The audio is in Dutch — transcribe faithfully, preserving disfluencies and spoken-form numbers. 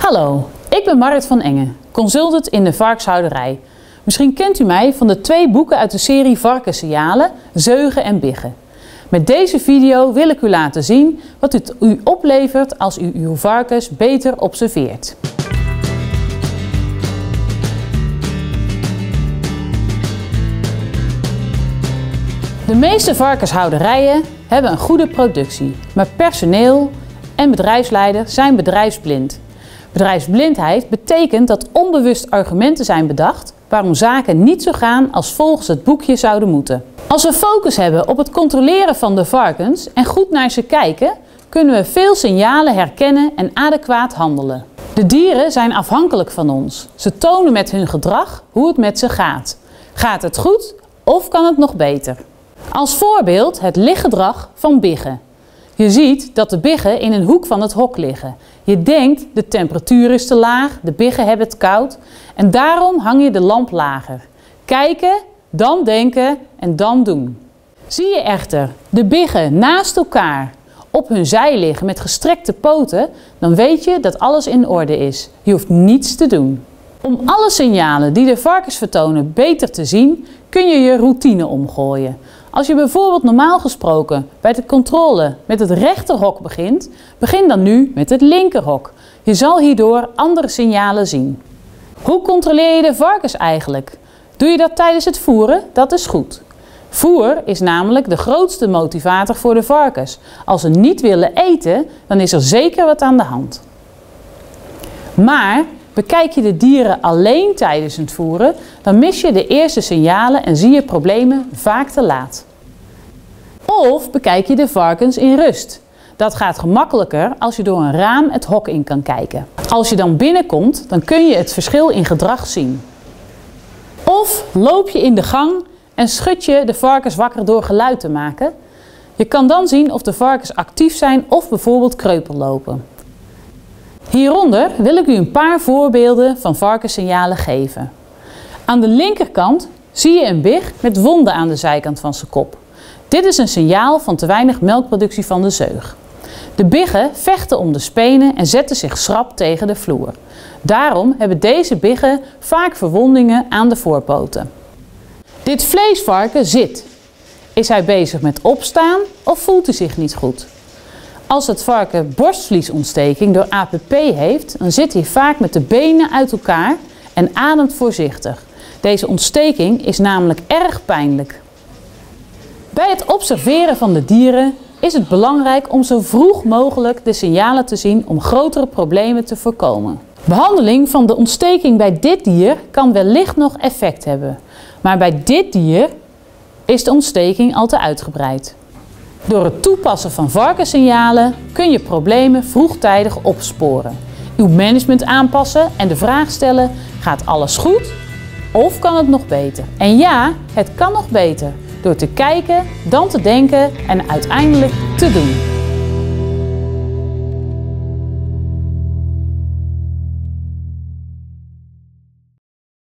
Hallo, ik ben Marit van Engen, consultant in de varkenshouderij. Misschien kent u mij van de twee boeken uit de serie Varkenssignalen, Zeugen en Biggen. Met deze video wil ik u laten zien wat het u oplevert als u uw varkens beter observeert. De meeste varkenshouderijen hebben een goede productie, maar personeel en bedrijfsleiders zijn bedrijfsblind. Bedrijfsblindheid betekent dat onbewust argumenten zijn bedacht waarom zaken niet zo gaan als volgens het boekje zouden moeten. Als we focus hebben op het controleren van de varkens en goed naar ze kijken, kunnen we veel signalen herkennen en adequaat handelen. De dieren zijn afhankelijk van ons. Ze tonen met hun gedrag hoe het met ze gaat. Gaat het goed of kan het nog beter? Als voorbeeld het liggedrag van biggen. Je ziet dat de biggen in een hoek van het hok liggen. Je denkt de temperatuur is te laag, de biggen hebben het koud en daarom hang je de lamp lager. Kijken, dan denken en dan doen. Zie je echter de biggen naast elkaar op hun zij liggen met gestrekte poten, dan weet je dat alles in orde is. Je hoeft niets te doen. Om alle signalen die de varkens vertonen beter te zien, kun je je routine omgooien. Als je bijvoorbeeld normaal gesproken bij de controle met het rechterhok begint, begin dan nu met het linkerhok. Je zal hierdoor andere signalen zien. Hoe controleer je de varkens eigenlijk? Doe je dat tijdens het voeren? Dat is goed. Voer is namelijk de grootste motivator voor de varkens. Als ze niet willen eten, dan is er zeker wat aan de hand. Maar bekijk je de dieren alleen tijdens het voeren, dan mis je de eerste signalen en zie je problemen vaak te laat. Of bekijk je de varkens in rust. Dat gaat gemakkelijker als je door een raam het hok in kan kijken. Als je dan binnenkomt, dan kun je het verschil in gedrag zien. Of loop je in de gang en schud je de varkens wakker door geluid te maken. Je kan dan zien of de varkens actief zijn of bijvoorbeeld kreupel lopen. Hieronder wil ik u een paar voorbeelden van varkenssignalen geven. Aan de linkerkant zie je een big met wonden aan de zijkant van zijn kop. Dit is een signaal van te weinig melkproductie van de zeug. De biggen vechten om de spenen en zetten zich schrap tegen de vloer. Daarom hebben deze biggen vaak verwondingen aan de voorpoten. Dit vleesvarken zit. Is hij bezig met opstaan of voelt hij zich niet goed? Als het varken borstvliesontsteking door A P P heeft, dan zit hij vaak met de benen uit elkaar en ademt voorzichtig. Deze ontsteking is namelijk erg pijnlijk. Bij het observeren van de dieren is het belangrijk om zo vroeg mogelijk de signalen te zien om grotere problemen te voorkomen. Behandeling van de ontsteking bij dit dier kan wellicht nog effect hebben, maar bij dit dier is de ontsteking al te uitgebreid. Door het toepassen van varkenssignalen kun je problemen vroegtijdig opsporen. Uw management aanpassen en de vraag stellen: gaat alles goed of kan het nog beter? En ja, het kan nog beter door te kijken, dan te denken en uiteindelijk te doen.